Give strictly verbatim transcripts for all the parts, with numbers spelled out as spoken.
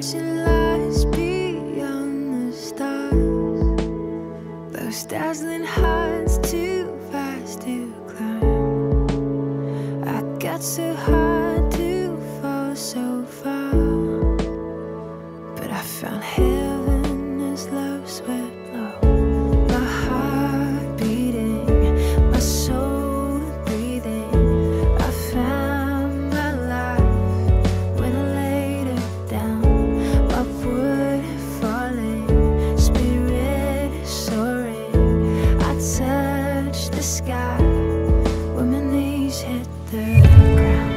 flashing lights beyond the stars. Those dazzling heights too fast to climb. I got so hard to fall so far, but I found heaven as love swept low. My heart beating, my soul breathing. I found my life when I laid it down. Upward falling, spirit soaring. I touched the sky when my knees hit the ground.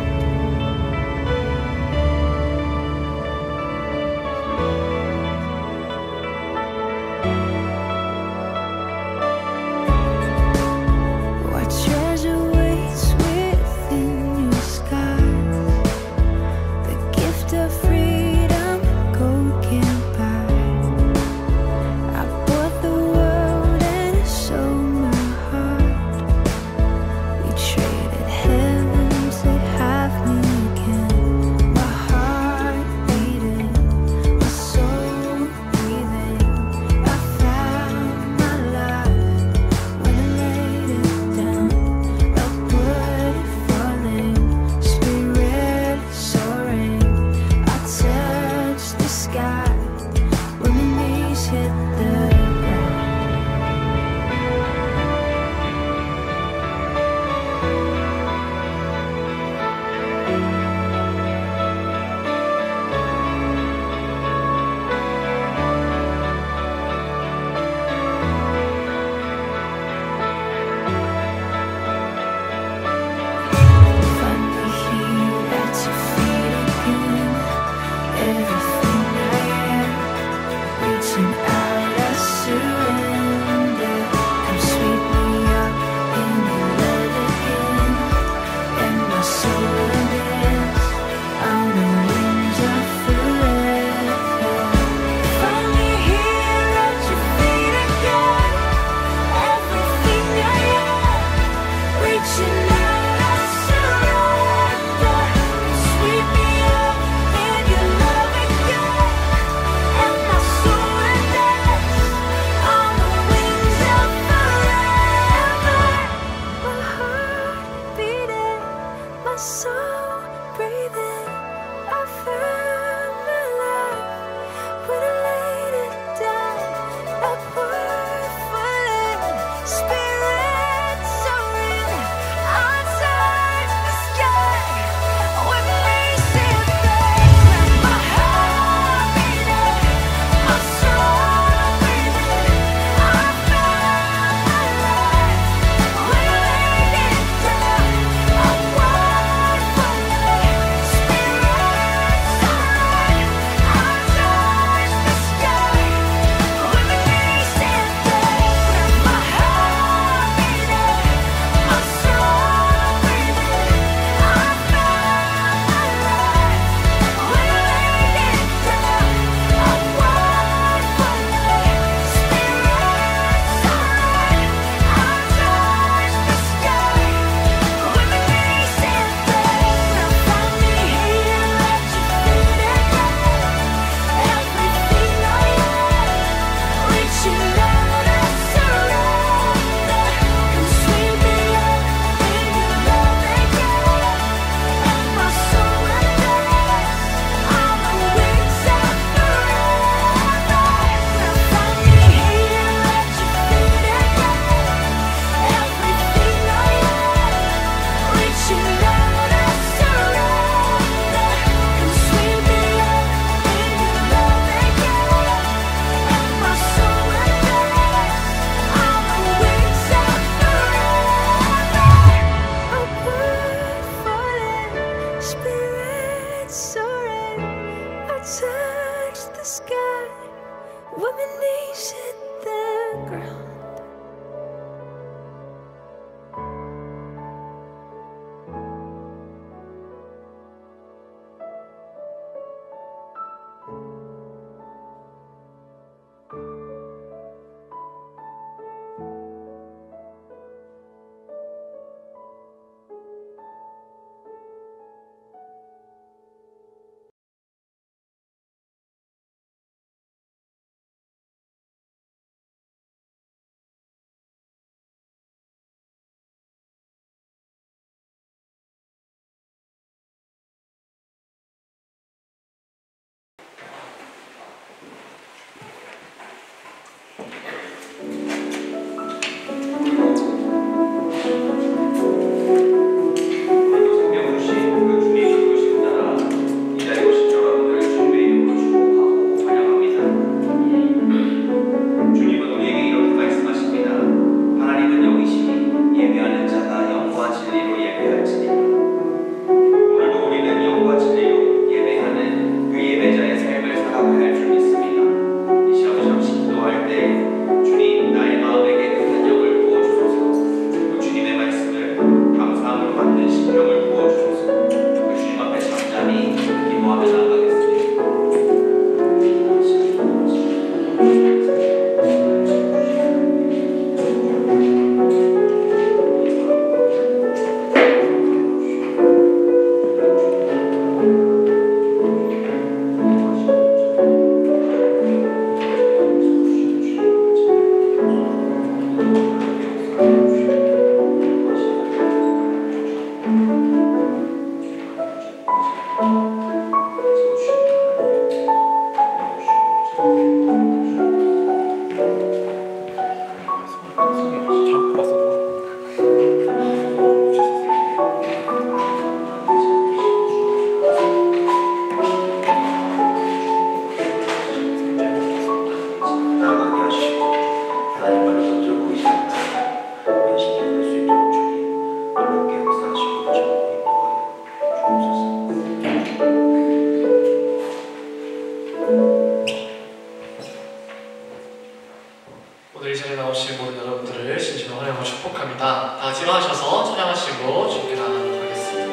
What treasure waits within your skies? The gift of freedom gold can't buy. I bought the world and sold my heart. We traded heaven to have me again. My heart beating, my soul breathing. I found my life when I laid it down. Upward falling, spirit soaring. I touched the sky when my knees hit the ground. Finally here at your feet again. Everything I am, reaching out, I surrender. Come sweep me up in your love again, and my soul dance on the wings of forever. Finally here at your feet again. Everything I am, reaching out, I surrender. Come sweep me up in your love again, and my soul dance on the wings of forever. My heart beating, my soul breathing. I found my life when I laid it down. Upward falling, spirit soaring. I touched the sky when my knees hit the ground. My heart beating, my soul breathing. I found my life when I laid it down. Upward 사람으로 만든 심령을 부어주소서. 그 주님 앞에 잠잠히 기도하며 나아가겠습니다. 오늘 이 자리에 나오신 모든 여러분들을 진심으로 환영하고 축복합니다. 다 같이 일어나셔서 찬양하시고 주님께 나아가도록 하겠습니다.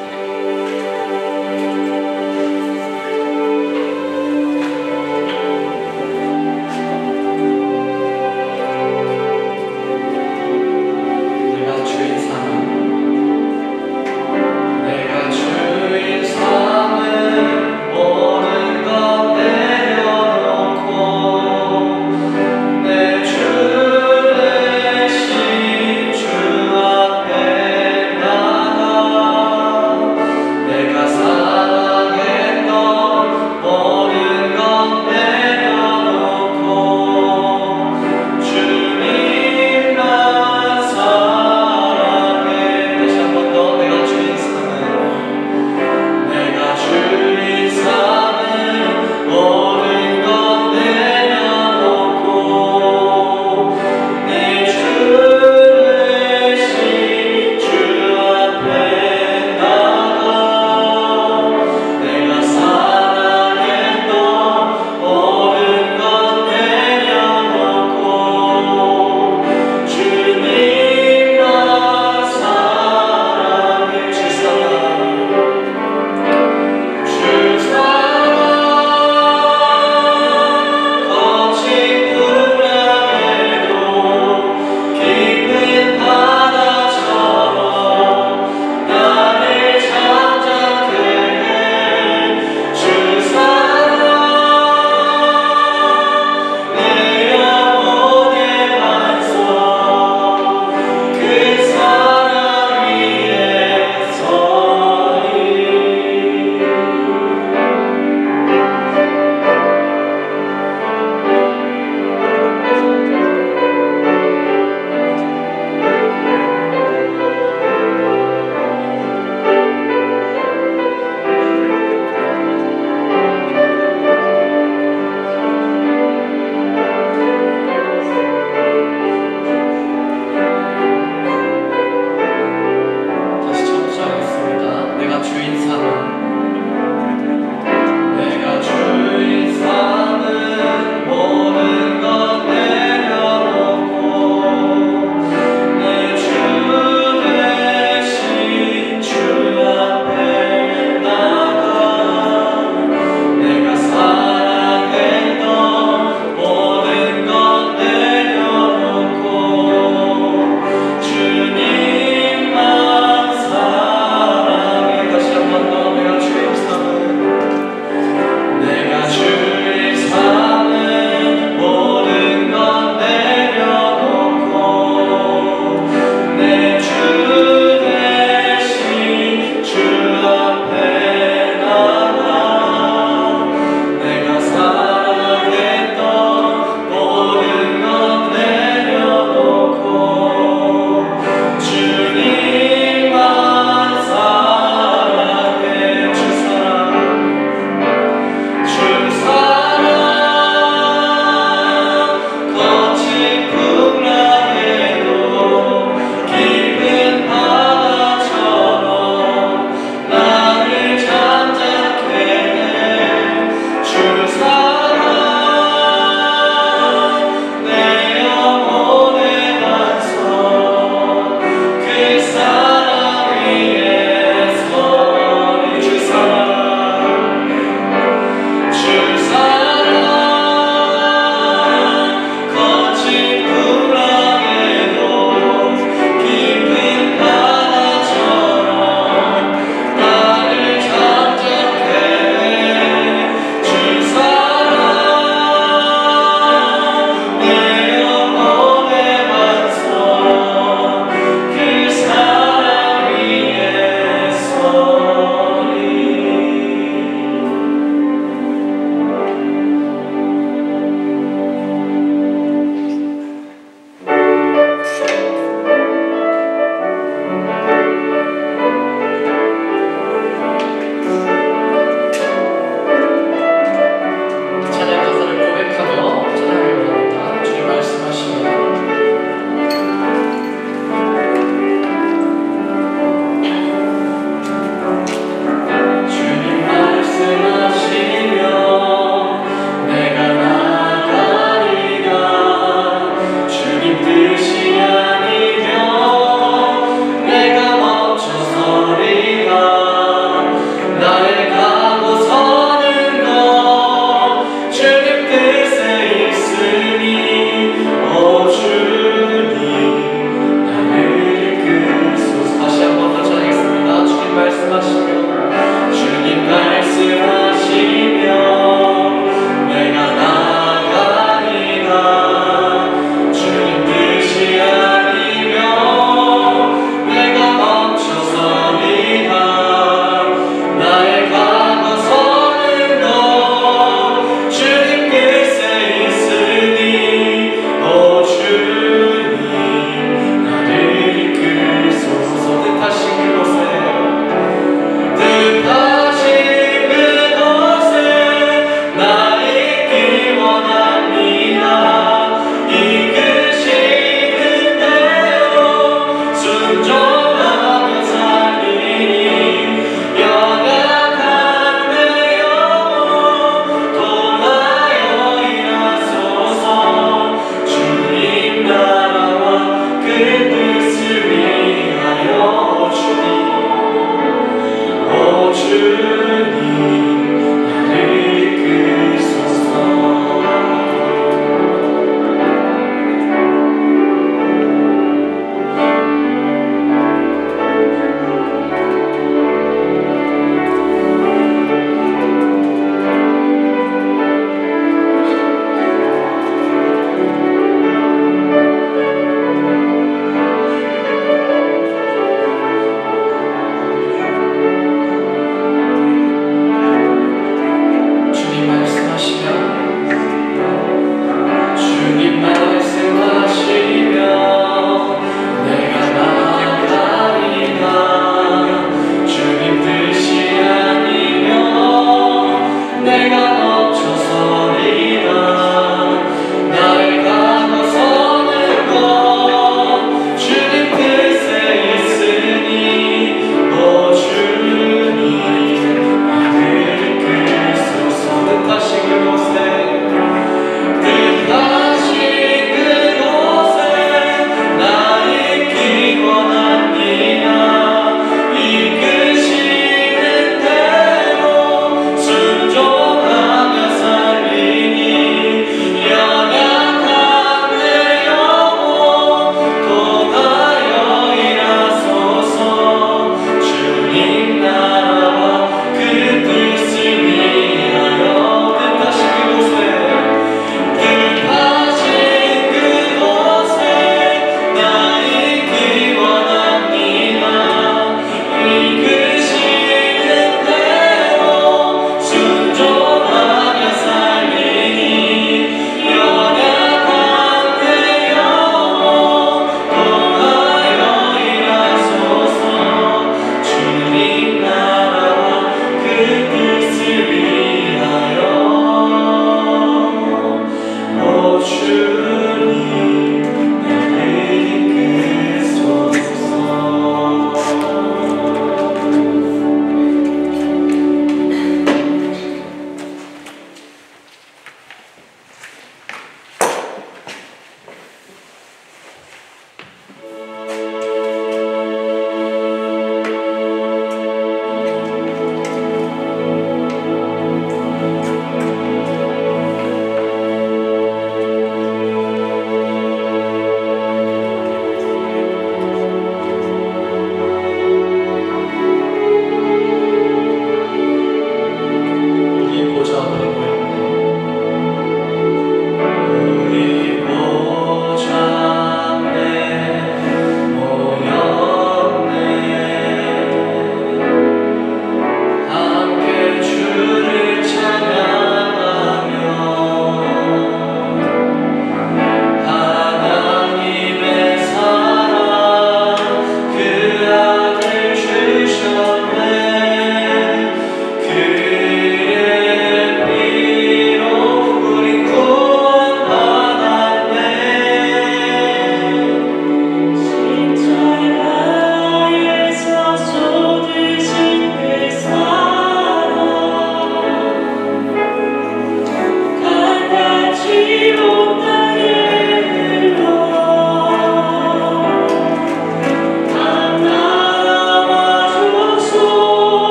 주 앞에 나가 Thank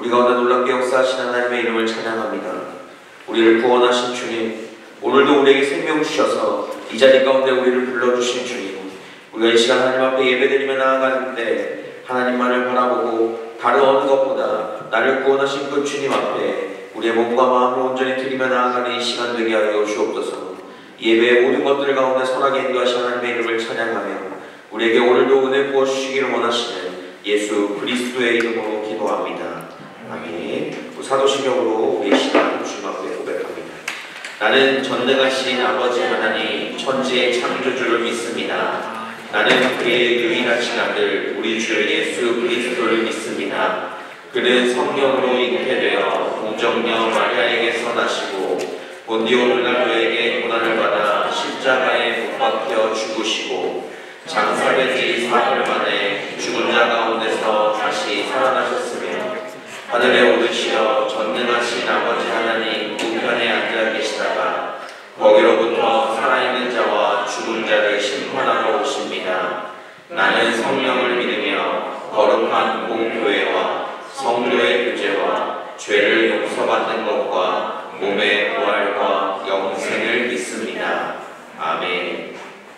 우리 가운데 놀랍게 역사하신 하나님의 이름을 찬양합니다. 우리를 구원하신 주님, 오늘도 우리에게 생명 주셔서 이 자리 가운데 우리를 불러주신 주님, 우리가 이 시간 하나님 앞에 예배드리며 나아가는데 하나님만을 바라보고 다른 어느 것보다 나를 구원하신 그 주님 앞에 우리의 몸과 마음을 온전히 드리며 나아가는 이 시간 되게 하여 주옵소서. 예배의 모든 것들 가운데 선하게 인도하신 하나님의 이름을 찬양하며 우리에게 오늘도 은혜 부어주시기를 원하시는 예수 그리스도의 이름으로 기도합니다. 아멘. 사도신경으로 우리 시간 주님 앞에 고백합니다. 나는 전능하신 아버지 하나님 천지의 창조주를 믿습니다. 나는 그의 유일하신 아들 우리 주 예수 그리스도를 믿습니다. 그는 성령으로 잉태되어 동정녀 마리아에게서 나시고 본디오 빌라도에게 고난을 받아 십자가에 못 박혀 죽으시고 장사되지 사흘 만에 죽은 자 가운데서 다시 살아나셨으며 하늘에 오르시어 전능하신 아버지 하나님 우편에 앉아 계시다가 거기로부터 살아있는 자와 죽은 자를 심판하러 오십니다. 나는 성령을 믿으며 거룩한 공교회와 성도의 교제와 죄를 용서받는 것과 몸의 부활과 영생을 믿습니다. 아멘.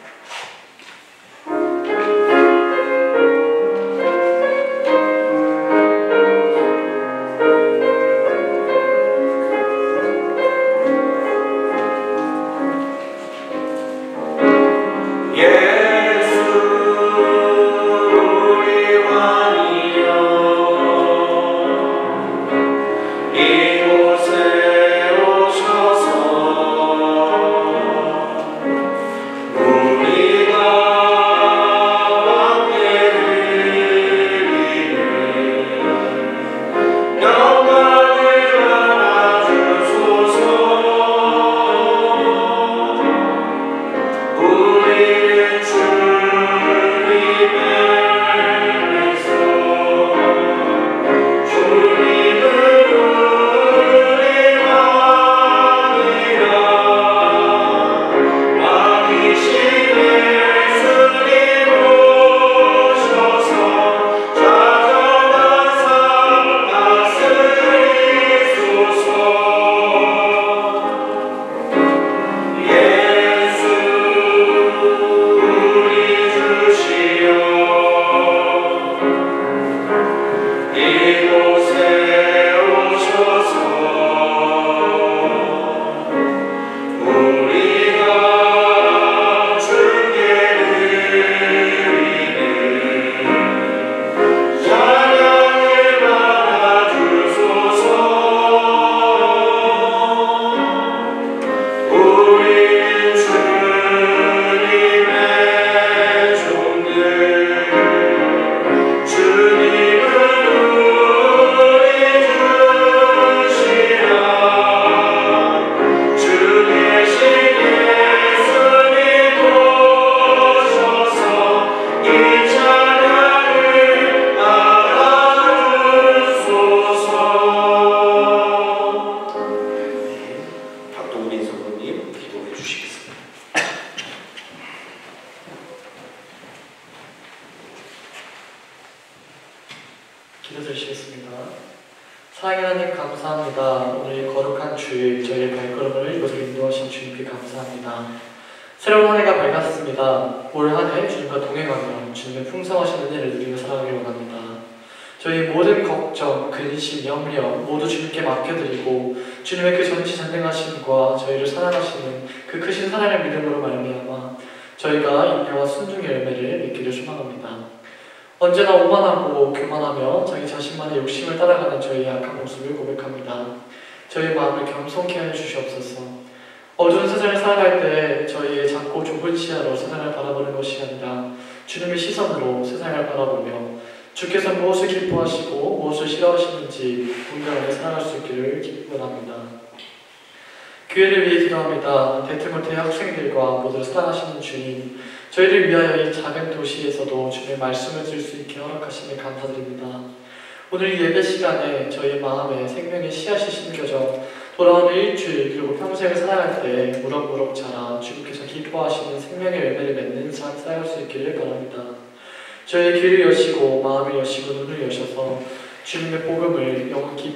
기도드리시겠습니다. 사랑의 하나님 감사합니다. 오늘 거룩한 주일 저희의 발걸음을 이곳으로 인도하신 주님께 감사합니다. 새로운 한 해가 밝았습니다. 올 한 해 주님과 동행하며 주님의 풍성하신 은혜를 누리며 살아가길 원합니다. 저희 모든 걱정, 근심, 염려 모두 주님께 맡겨드리고 주님의 그 전지전능하심과 저희를 사랑하시는 그 크신 사랑의 믿음으로 말미암아 저희가 인내와 순종의 열매를 맺기를 소망합니다. 언제나 오만하고 교만하며 자기 자신만의 욕심을 따라가는 저희의 약한 모습을 고백합니다. 저희의 마음을 겸손케 하여 주시옵소서. 어두운 세상을 살아갈 때 저희의 작고 좁은 시야로 세상을 바라보는 것이 아니라 주님의 시선으로 세상을 바라보며 주께서 무엇을 기뻐하시고 무엇을 싫어하시는지 분명하게 살아갈 수 있기를 기원합니다. 교회를 위해 기도합니다. 데트모테 학생들과 모두를 사랑하시는 주님, 저희를 위하여 이 작은 도시에서도 주님의 말씀을 들을 수 있게 허락하심에 감사드립니다. 오늘 이 예배 시간에 저희 마음에 생명의 씨앗이 심겨져 돌아오는 일주일 그리고 평생을 살아갈 때 무럭무럭 자라 주님께서 기뻐하시는 생명의 열매를 맺는 삶 살아갈 수 있기를 바랍니다. 저희의 귀를 여시고 마음을 여시고 눈을 여셔서 주님의 복음을 영원히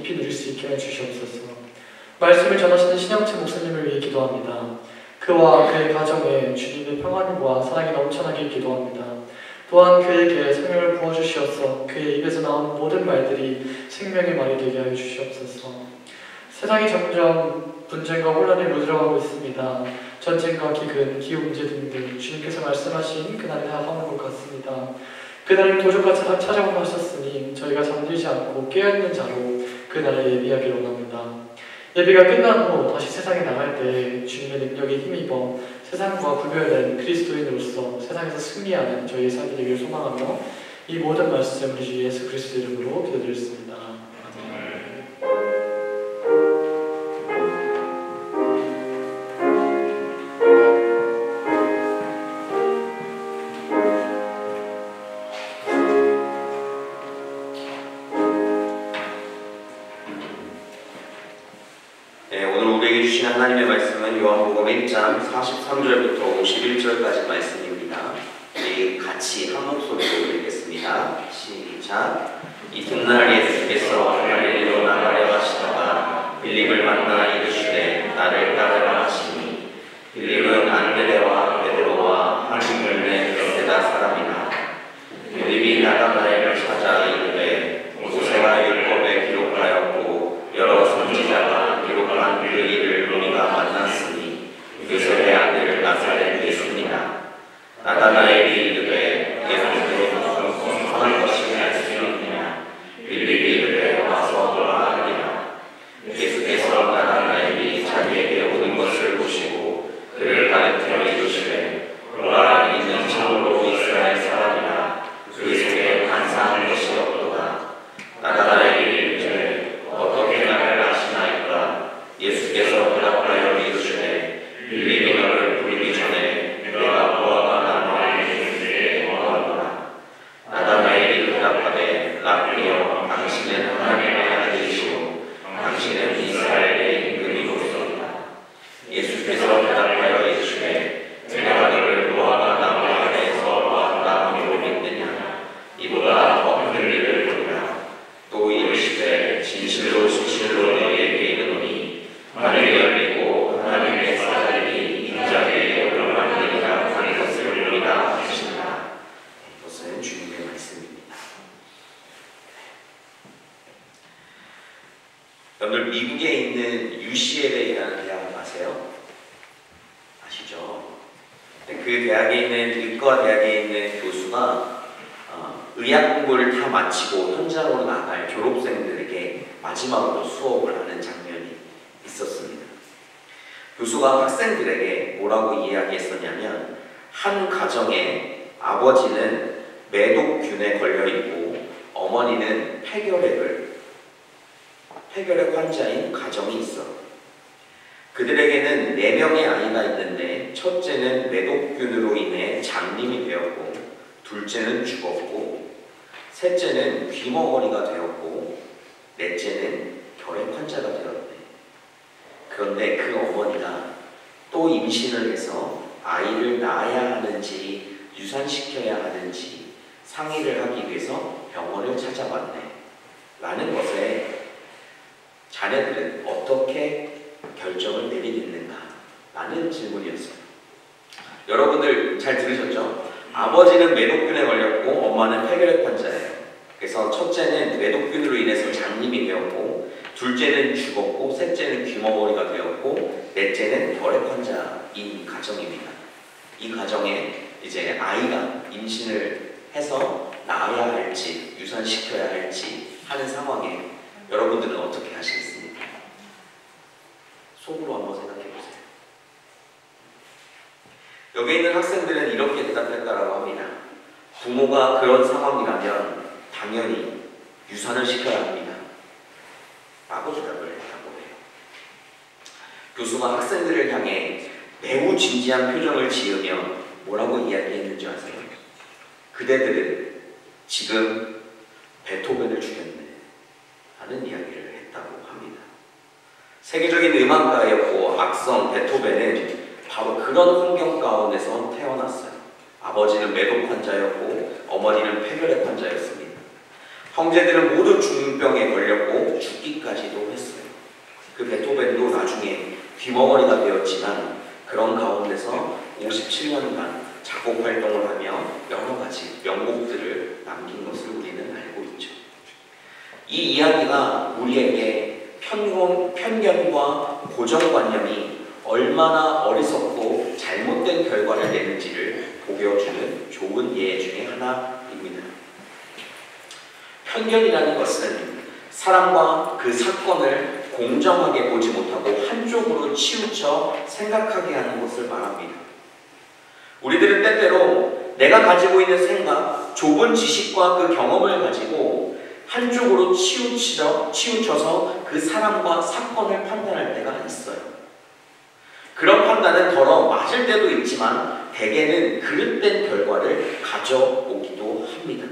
있게 해주시옵소서. 말씀을 전하시는 신영채 목사님을 위해 기도합니다. 그와 그의 가정에 주님의 평안과 사랑이 넘쳐나길 기도합니다. 또한 그에게 생명을 부어주시어서 그의 입에서 나오는 모든 말들이 생명의 말이 되게 하여 주시옵소서. 세상이 점점 분쟁과 혼란에 물들어가고 있습니다. 전쟁과 기근, 기후문제 등등 주님께서 말씀하신 그날이 다가오는 것 같습니다. 그날을 도적같이 찾아오고 하셨으니 저희가 잠들지 않고 깨어있는 자로 그날을 예비하기를 원합니다. 예비가 끝난 후 다시 세상에 나갈 때 주님의 능력에 힘입어 세상과 구별된 그리스도인으로서 세상에서 승리하는 저희의 삶이 되기를 소망하며 이 모든 말씀 우리 주 예수 그리스도 이름으로 기도드렸습니다. 하나님의 말씀은 요한복음 일 장 사십삼 절부터 오십일 절까지 말씀입니다. 우리 같이 한 목소리로 읽겠습니다. 시작. 이튿날 예수께서 갈릴리로 나가려 하시다가 빌립을 만나 이르시되 나를 따르라 하시니 빌립은 안드레와 베드로와 한 열매 베세다 사람이라. 빌립이 나다나엘을 찾아 이르되 모세가 율법에 기록하였고 여러 선지자가 기록한 그 일을 우리가 만났으니 요셉의 아들 나사렛 예수니라. 나다나엘이 이르되 예수께서 무슨 선한 것이 알 수 있느냐. 빌립이 이르되 와서 보라 하니라. 예수께서 나다나엘이 자기에게 오는 것을 보시고 그를 가르쳐 이르시되 보라 이는 참으로 이스라엘 사람이라. 그 속에 반사한 것이 없도다. 나다나엘이 이르되 어떻게 나를 아시나이까. 예수께서 대답하여 이르시되 빌립이 너를 부르기 전에 내가 보아가 나타나게 원하노라. 나다나엘이 대답하되 라비여 당신은 하나님의 아들이시오 당신은 이스라엘의 임금이로소이다. 예수께서 대답하여 이르시되 내가 너를 보아가 나무 아래에서 보았다 하고 믿느냐. 이보다 더 큰 일을 보리라. 또 이르시되 진실로 진실로 너희에게 이르노니 하늘이 열리고 하나님의 사자들이 인자에게 올라가리라 하는 것을 보리라 하시니라. 이것은 주님의 말씀입니다. 여러분들 미국에 있는 유씨엘에이라는 대학 아세요? 아시죠? 그 대학에 있는 의과 대학에 있는 교수가 어, 의학 공부를 다 마치고 현장으로 나갈 졸업생들에게 마지막으로 수업을 하는 장면이 있었습니다. 교수가 학생들에게 뭐라고 이야기했었냐면 한 가정에 아버지는 매독균에 걸려있고 어머니는 폐결핵을 폐결핵 환자인 가정이 있어. 그들에게는 네 명의 아이가 있는데 첫째는 매독균으로 인해 장님이 되었고 둘째는 죽었고 셋째는 귀머거리가 되었고 넷째는 결핵 환자가 되었대. 그런데 그 어머니가 또 임신을 해서 아이를 낳아야 하는지 유산시켜야 하는지 상의를 하기 위해서 병원을 찾아왔네. 라는 것에 자네들은 어떻게 결정을 내리겠는가? 라는 질문이었어요. 여러분들 잘 들으셨죠? 아버지는 매독균에 걸렸고 엄마는 폐결핵 환자예요. 그래서 첫째는 매독균으로 인해서 장님이 되었고 둘째는 죽었고 셋째는 귀머거리가 되었고 넷째는 결핵 환자인 가정입니다. 이 가정에 이제 아이가 임신을 해서 낳아야 할지 유산시켜야 할지 하는 상황에 여러분들은 어떻게 하시겠습니까? 속으로 한번 생각해 보세요. 여기 있는 학생들은 이렇게 대답했다라고 합니다. 부모가 그런 상황이라면 당연히 유산을 시켜야 합니다. 라고 대답을 했다고 해요. 교수가 학생들을 향해 매우 진지한 표정을 지으며 뭐라고 이야기했는지 아세요? 그대들은 지금 베토벤을 죽였네 하는 이야기를 했다고 합니다. 세계적인 음악가였고 악성 베토벤은 바로 그런 환경 가운데서 태어났어요. 아버지는 매독 환자였고 어머니는 폐결핵 환자였습니다. 형제들은 모두 중병에 걸렸고 죽기까지도 했어요. 나중에 귀머거리가 되었지만 그런 가운데서 오십칠 년간 작곡 활동을 하며 여러 가지 명곡들을 남긴 것을 우리는 알고 있죠. 이 이야기가 우리에게 편견, 편견과 고정관념이 얼마나 어리석고 잘못된 결과를 내는지를 보여주는 좋은 예 중에 하나입니다. 편견이라는 것은 사람과 그 사건을 공정하게 보지 못하고 한쪽으로 치우쳐 생각하게 하는 것을 말합니다. 우리들은 때때로 내가 가지고 있는 생각, 좁은 지식과 그 경험을 가지고 한쪽으로 치우쳐, 치우쳐서 그 사람과 사건을 판단할 때가 있어요. 그런 판단은 더러 맞을 때도 있지만 대개는 그릇된 결과를 가져오기도 합니다.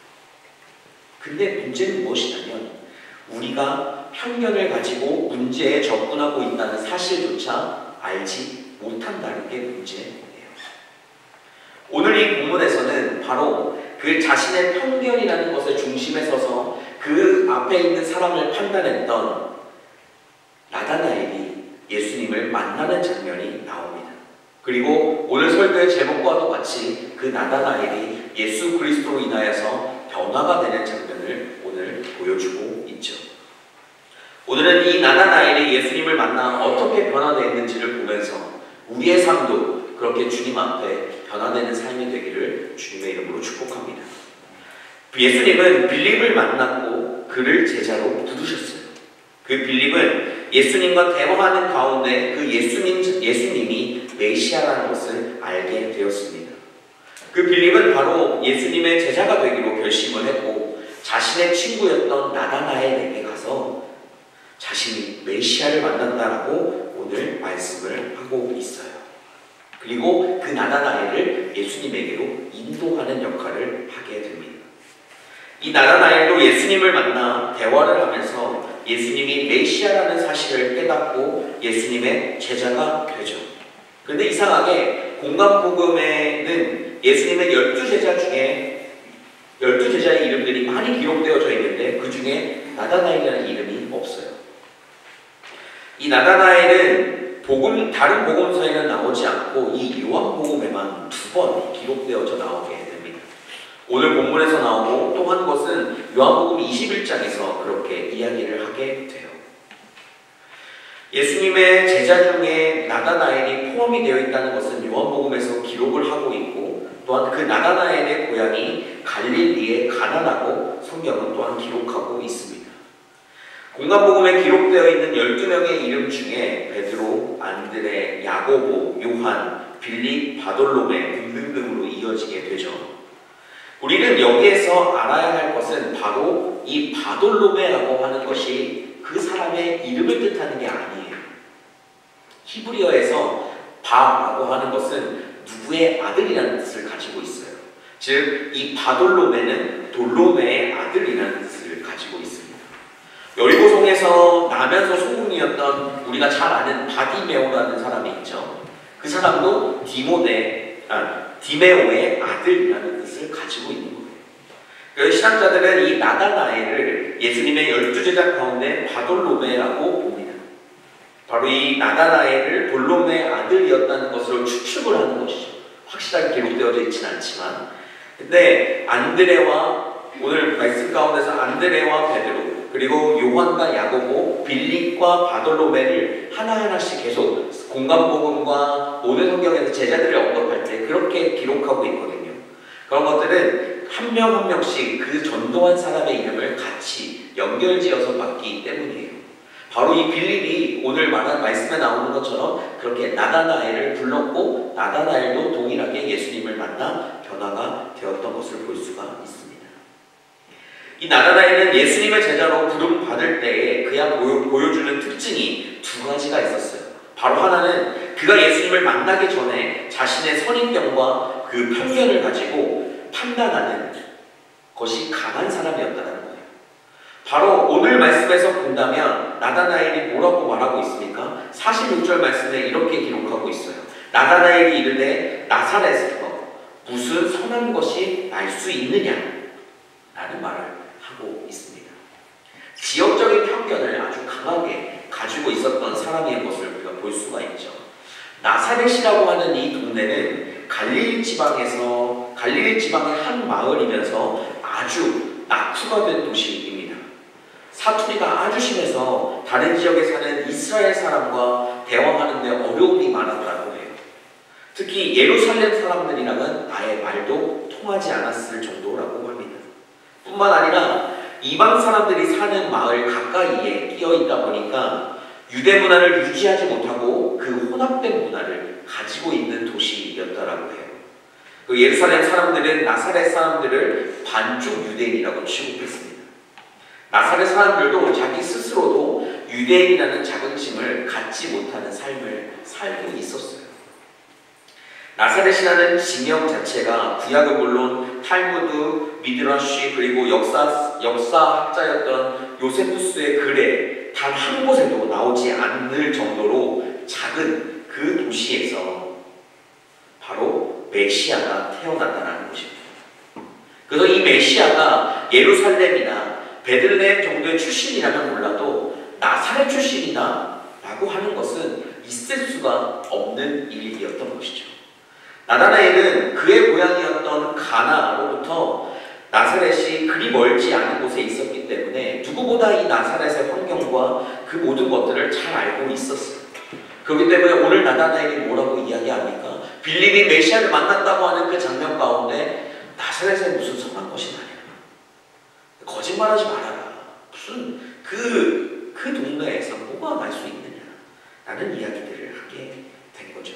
근데 문제는 무엇이냐면 우리가 편견을 가지고 문제에 접근하고 있다는 사실조차 알지 못한다는 게 문제예요. 오늘 이 본문에서는 바로 그 자신의 편견이라는 것의 중심에 서서 그 앞에 있는 사람을 판단했던 나다나엘이 예수님을 만나는 장면이 나옵니다. 그리고 오늘 설교의 제목과도 같이 그 나다나엘이 예수 그리스도로 인하여서 변화가 되는 장면을 오늘 보여주고 있죠. 오늘은 이 나다나엘이 예수님을 만나 어떻게 변화되었는지를 보면서 우리의 삶도 그렇게 주님 앞에 변화되는 삶이 되기를 주님의 이름으로 축복합니다. 예수님은 빌립을 만났고 그를 제자로 부르셨어요. 그 빌립은 예수님과 대화하는 가운데 그 예수님, 예수님이 메시아라는 것을 알게 되었습니다. 그 빌립은 바로 예수님의 제자가 되기로 결심을 했고 자신의 친구였던 나다나엘에게 가서 자신이 메시아를 만난다라고 오늘 말씀을 하고 있어요. 그리고 그 나다나엘을 예수님에게로 인도하는 역할을 하게 됩니다. 이 나다나엘도 예수님을 만나 대화를 하면서 예수님이 메시아라는 사실을 깨닫고 예수님의 제자가 되죠. 그런데 이상하게 공감복음에는 예수님의 열두 제자 중에 열두 제자의 이름들이 많이 기록되어져 있는데 그 중에 나다나엘이라는 이름이 없어요. 이 나다나엘은 복음, 다른 복음서에는 나오지 않고 이 요한복음에만 두 번 기록되어져 나오게 됩니다. 오늘 본문에서 나오고 또 한 것은 요한복음 이십일 장에서 그렇게 이야기를 하게 돼요. 예수님의 제자 중에 나다나엘이 포함이 되어 있다는 것은 요한복음에서 기록을 하고 있고 또한 그 나다나엘의 고향이 갈릴리의 가나라고 성경은 또한 기록하고 있습니다. 공간복음에 기록되어 있는 열두 명의 이름 중에 베드로, 안드레, 야고보, 요한, 빌립, 바돌로메 등등등으로 이어지게 되죠. 우리는 여기에서 알아야 할 것은 바로 이 바돌로메라고 하는 것이 그 사람의 이름을 뜻하는 게 아니에요. 히브리어에서 바라고 하는 것은 누구의 아들이라는 뜻을 가지고 있어요. 즉, 이 바돌로메는 돌로메의 아들이라는 뜻을 가지고 있습니다. 여리고성에서 나면서 소금이었던 우리가 잘 아는 바디메오라는 사람이 있죠. 그 사람도 디모데, 아, 디메오의 아들이라는 뜻을 가지고 있는 거예요. 그 신학자들은 이 나다나엘을 예수님의 열두 제자 가운데 바돌로메라고 봅니다. 바로 이 나다나엘을 돌로메의 아들이었다는 것으로 추측을 하는 것이죠. 확실하게 기록되어져 있지는 않지만, 근데 안드레와 오늘 말씀 가운데서 안드레와 베드로 그리고 요한과 야고보, 빌립과 바돌로메를 하나하나씩 계속 공간복음과 오늘 성경에서 제자들을 언급할 때 그렇게 기록하고 있거든요. 그런 것들은 한 명 한 명씩 그 전도한 사람의 이름을 같이 연결지어서 맡기기 때문이에요. 바로 이 빌립이 오늘 말한 말씀에 나오는 것처럼 그렇게 나다나엘을 불렀고 나다나엘도 동일하게 예수님을 만나 변화가 되었던 것을 볼 수가 있습니다. 이 나다나엘은 예수님의 제자로 부름 받을 때에 그가 보여주는 특징이 두 가지가 있었어요. 바로 하나는 그가 예수님을 만나기 전에 자신의 선입견과 그 편견을 가지고 판단하는 것이 강한 사람이었다는 거예요. 바로 오늘 말씀에서 본다면 나다나엘이 뭐라고 말하고 있습니까? 사십육 절 말씀에 이렇게 기록하고 있어요. 나다나엘이 이르되 나사렛에서 무슨 선한 것이 날 수 있느냐? 라는 말을 하고 있습니다. 지역적인 편견을 아주 강하게 가지고 있었던 사람 사람인 것을 우리가 볼 수가 있죠. 나사렛이라고 하는 이 동네는 갈릴리 지방에서 갈릴리 지방의 한 마을이면서 아주 낙후가 된 도시입니다. 사투리가 아주 심해서 다른 지역에 사는 이스라엘 사람과 대화하는 데 어려움이 많았다고 해요. 특히 예루살렘 사람들이랑은 아예 말도 통하지 않았을 정도라고 합니다. 뿐만 아니라 이방 사람들이 사는 마을 가까이에 끼어 있다 보니까 유대 문화를 유지하지 못하고 그 혼합된 문화를 가지고 있는 도시였다라고 해요. 그 예루살렘 사람들은 나사렛 사람들을 반쪽 유대인이라고 취급했습니다. 나사렛 사람들도 자기 스스로도 유대인이라는 자긍심을 갖지 못하는 삶을 살고 있었어요. 나사렛이라는 지명 자체가 구약은 물론 탈무드, 미드라시 그리고 역사, 역사학자였던 요세푸스의 글에 단 한 곳에도 나오지 않을 정도로 작은 그 도시에서 바로 메시아가 태어났다는 것입니다. 그래서 이 메시아가 예루살렘이나 베들레헴 정도의 출신이라면 몰라도 나사렛 출신이다 라고 하는 것은 있을 수가 없는 일이었던 것이죠. 나다나엘은 그의 고향이었던 가나로부터 나사렛이 그리 멀지 않은 곳에 있었기 때문에 누구보다 이 나사렛의 환경과 그 모든 것들을 잘 알고 있었어요. 그렇기 때문에 오늘 나다나엘이 뭐라고 이야기합니까? 빌립이 메시아를 만났다고 하는 그 장면 가운데 나사렛에 무슨 선한 것이 나냐? 거짓말하지 말아라. 무슨 그, 그 동네에서 뭐가 날 수 있느냐? 라는 이야기들을 하게 된 거죠.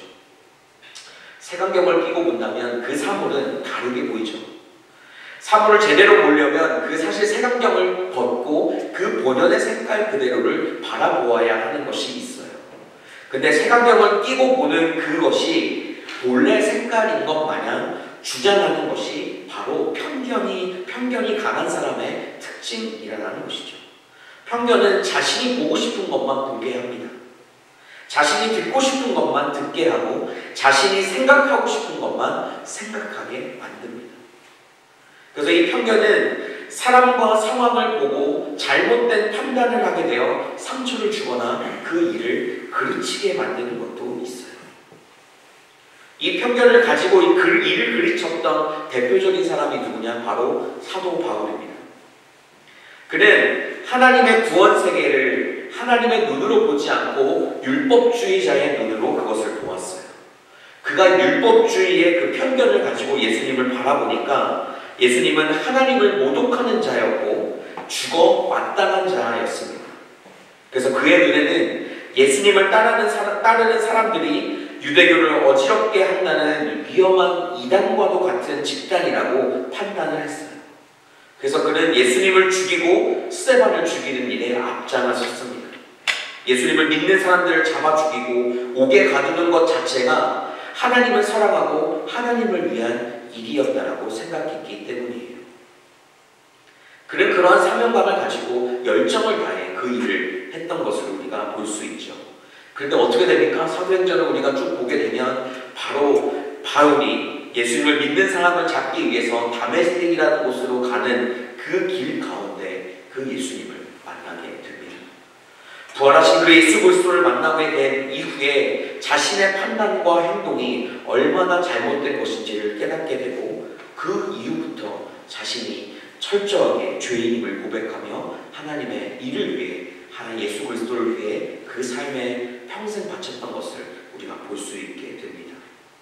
색안경을 끼고 본다면 그 사물은 다르게 보이죠. 사물을 제대로 보려면 그 사실 색안경을 벗고 그 본연의 색깔 그대로를 바라보아야 하는 것이 있어요. 근데 색안경을 끼고 보는 그것이 본래 색깔인 것 마냥 주장하는 것이 바로 편견이, 편견이 강한 사람의 특징이라는 것이죠. 편견은 자신이 보고 싶은 것만 보게 합니다. 자신이 듣고 싶은 것만 듣게 하고 자신이 생각하고 싶은 것만 생각하게 만듭니다. 그래서 이 편견은 사람과 상황을 보고 잘못된 판단을 하게 되어 상처를 주거나 그 일을 그르치게 만드는 것도 있어요. 이 편견을 가지고 이 글, 이를 그르쳤던 대표적인 사람이 누구냐? 바로 사도 바울입니다. 그는 하나님의 구원 세계를 하나님의 눈으로 보지 않고 율법주의자의 눈으로 그것을 보았어요. 그가 율법주의의 그 편견을 가지고 예수님을 바라보니까 예수님은 하나님을 모독하는 자였고 죽어 마땅한 자였습니다. 그래서 그의 눈에는 예수님을 따르는, 사람, 따르는 사람들이 유대교를 어지럽게 한다는 위험한 이단과도 같은 집단이라고 판단을 했어요. 그래서 그는 예수님을 죽이고 스데반을 죽이는 일에 앞장섰습니다. 예수님을 믿는 사람들을 잡아 죽이고 옥에 가두는 것 자체가 하나님을 사랑하고 하나님을 위한 일이었다라고 생각했기 때문이에요. 그는 그러한 사명감을 가지고 열정을 다해 그 일을 했던 것을 우리가 볼 수 있죠. 그런데 어떻게 됩니까? 사도행전을 우리가 쭉 보게 되면 바로 바울이 예수님을 믿는 사람을 잡기 위해서 다메섹이라는 곳으로 가는 그 길 가운데 그 예수님을 만나게 됩니다. 부활하신 그 예수 그리스도를 만나게 된 이후에 자신의 판단과 행동이 얼마나 잘못된 것인지를 깨닫게 되고 그 이후부터 자신이 철저하게 죄인임을 고백하며 하나님의 일을 위해 하나님 예수 그리스도를 위해 그 삶에 평생 바쳤던 것을 우리가 볼 수 있게 됩니다.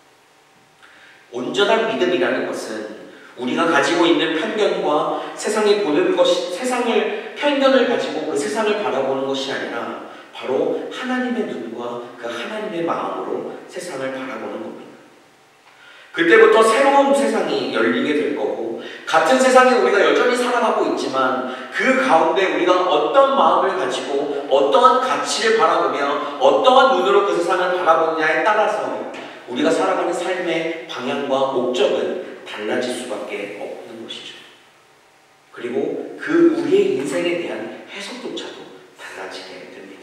온전한 믿음이라는 것은 우리가 가지고 있는 편견과 세상이 보는 것이, 세상을, 편견을 가지고 그 세상을 바라보는 것이 아니라 바로 하나님의 눈과 그 하나님의 마음으로 세상을 바라보는 겁니다. 그때부터 새로운 세상이 열리게 될 거고, 같은 세상에 우리가 여전히 살아가고 있지만 그 가운데 우리가 어떤 마음을 가지고 어떠한 가치를 바라보며 어떠한 눈으로 그 세상을 바라보느냐에 따라서 우리가 살아가는 삶의 방향과 목적은 달라질 수밖에 없는 것이죠. 그리고 그 우리의 인생에 대한 해석조차도 달라지게 됩니다.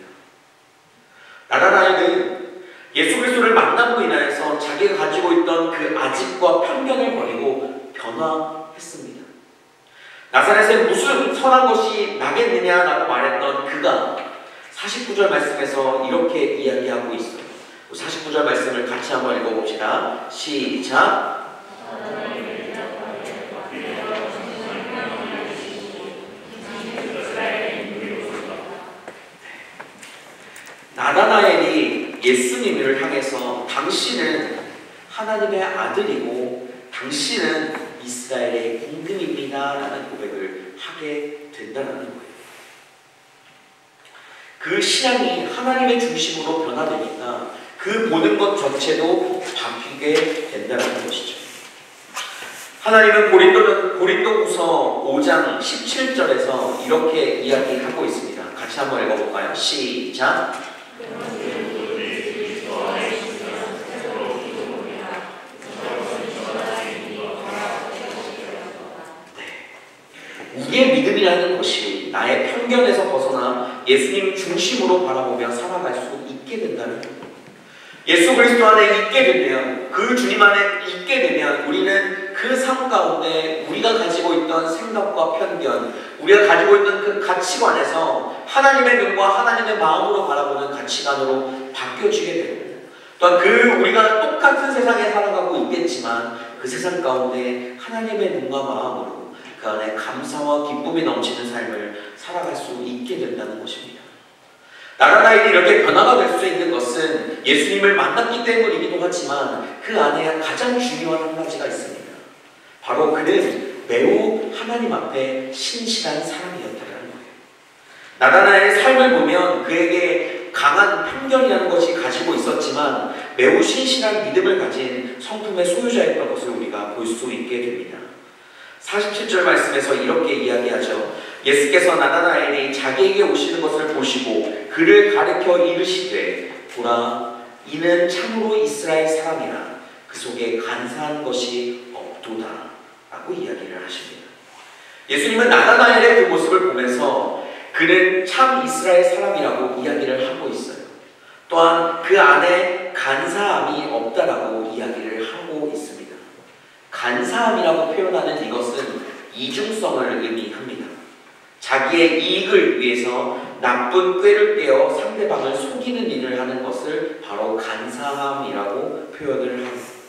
나다나엘은 예수 그리스도를 만남으로 인하여서 자기가 가지고 있던 그 아집과 편견을 버리고 변화했습니다. 나사렛에 무슨 선한 것이 나겠느냐라고 말했던 그가 사십구 절 말씀에서 이렇게 이야기하고 있어요. 사십구 절 말씀을 같이 한번 읽어봅시다. 시작. 나다나엘이 예수님을 향해서 당신은 하나님의 아들이고 당신은 이스라엘의 임금입니다 라는 고백을 하게 된다는 거예요. 그 신앙이 하나님의 중심으로 변화되니까 그 모든 것 전체도 바뀌게 된다는 것이죠. 하나님은 고린도, 고린도후서 오 장 십칠 절에서 이렇게 이야기하고 있습니다. 같이 한번 읽어볼까요? 시작. 우리의 믿음이라는 것이 나의 편견에서 벗어나 예수님 중심으로 바라보며 살아갈 수 있게 된다는 거예요. 예수 그리스도 안에 있게 되면, 그 주님 안에 있게 되면 우리는 그 삶 가운데 우리가 가지고 있던 생각과 편견, 우리가 가지고 있던 그 가치관에서 하나님의 눈과 하나님의 마음으로 바라보는 가치관으로 바뀌어지게 됩니다. 또한 그 우리가 똑같은 세상에 살아가고 있겠지만 그 세상 가운데 하나님의 눈과 마음으로 그 안에 감사와 기쁨이 넘치는 삶을 살아갈 수 있게 된다는 것입니다. 나다나엘이 이렇게 변화가 될 수 있는 것은 예수님을 만났기 때문이기도 하지만 그 안에 가장 중요한 한 가지가 있습니다. 바로 그는 매우 하나님 앞에 신실한 사람이었다는 거예요. 나다나엘의 삶을 보면 그에게 강한 편견이라는 것이 가지고 있었지만 매우 신실한 믿음을 가진 성품의 소유자였던 것을 우리가 볼 수 있게 됩니다. 사십칠 절 말씀에서 이렇게 이야기하죠. 예수께서 나다나엘이 자기에게 오시는 것을 보시고 그를 가리켜 이르시되 보라 이는 참으로 이스라엘 사람이라 그 속에 간사한 것이 없도다 라고 이야기를 하십니다. 예수님은 나다나엘의 그 모습을 보면서 그는 참 이스라엘 사람이라고 이야기를 하고 있어요. 또한 그 안에 간사함이 없다라고 이야기를 하고 있습니다. 간사함이라고 표현하는 이것은 이중성을 의미합니다. 자기의 이익을 위해서 나쁜 꾀를 꿰어 상대방을 속이는 일을 하는 것을 바로 간사함이라고 표현을 합니다.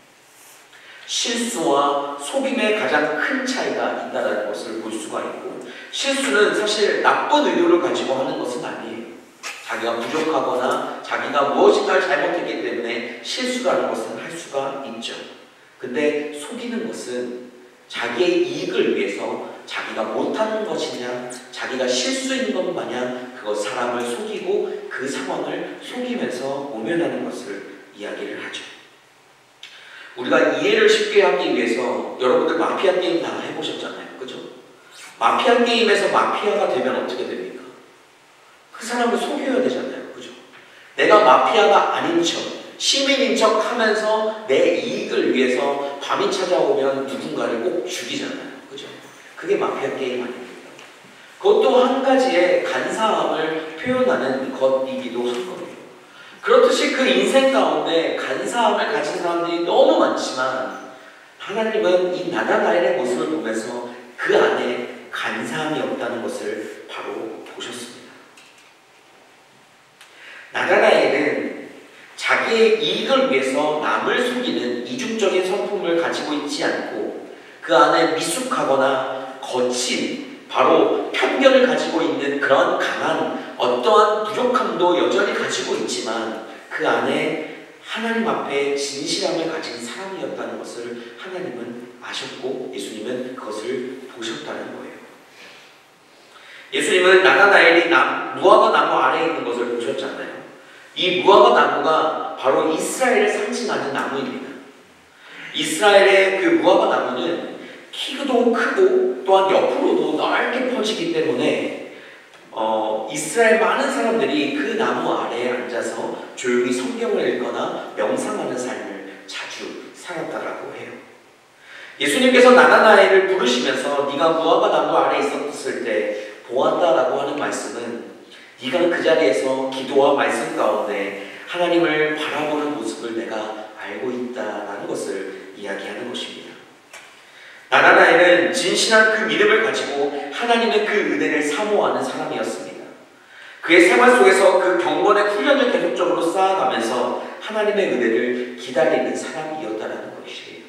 실수와 속임의 가장 큰 차이가 있다는 것을 볼 수가 있고, 실수는 사실 나쁜 의도를 가지고 하는 것은 아니에요. 자기가 부족하거나 자기가 무엇인가를 잘못했기 때문에 실수라는 것은 할 수가 있죠. 근데 속이는 것은 자기의 이익을 위해서 자기가 못하는 것이냐, 자기가 실수인 것 마냥 그것 사람을 속이고 그 상황을 속이면서 모면하는 것을 이야기를 하죠. 우리가 이해를 쉽게 하기 위해서 여러분들 마피아 게임 다 해보셨잖아요. 그죠? 마피아 게임에서 마피아가 되면 어떻게 됩니까? 그 사람을 속여야 되잖아요. 그죠? 내가 마피아가 아닌 척, 시민인 척 하면서 내 이익을 위해서 밤이 찾아오면 누군가를 꼭 죽이잖아요. 그죠? 그게 마피아 게임 아닙니까? 그것도 한 가지의 간사함을 표현하는 것이기도 한 겁니다. 그렇듯이 그 인생 가운데 간사함을 가진 사람들이 너무 많지만 하나님은 이 나다나엘의 모습을 보면서 그 안에 간사함이 없다는 것을 바로 보셨습니다. 나다나엘은 자기의 이익을 위해서 남을 속이는 이중적인 성품을 가지고 있지 않고 그 안에 미숙하거나 거친 바로 편견을 가지고 있는 그런 강한 어떠한 부족함도 여전히 가지고 있지만 그 안에 하나님 앞에 진실함을 가진 사람이었다는 것을 하나님은 아셨고 예수님은 그것을 보셨다는 거예요. 예수님은 나다나엘이 무화과 나무 아래에 있는 것을 보셨잖아요. 이 무화과 나무가 바로 이스라엘을 상징하는 나무입니다. 이스라엘의 그 무화과 나무는 키도 크고 또한 옆으로도 넓게 퍼지기 때문에 어, 이스라엘 많은 사람들이 그 나무 아래에 앉아서 조용히 성경을 읽거나 명상하는 삶을 자주 살았다라고 해요. 예수님께서 나다나엘을 부르시면서 네가 무화과 나무 아래에 있었을 때 보았다라고 하는 말씀은 네가 그 자리에서 기도와 말씀 가운데 하나님을 바라보는 모습을 내가 알고 있다라는 것을 이야기하는 것입니다. 나다나엘은 진실한 그 믿음을 가지고 하나님의 그 은혜를 사모하는 사람이었습니다. 그의 생활 속에서 그 경건의 훈련을 계속적으로 쌓아가면서 하나님의 은혜를 기다리는 사람이었다라는 것이에요.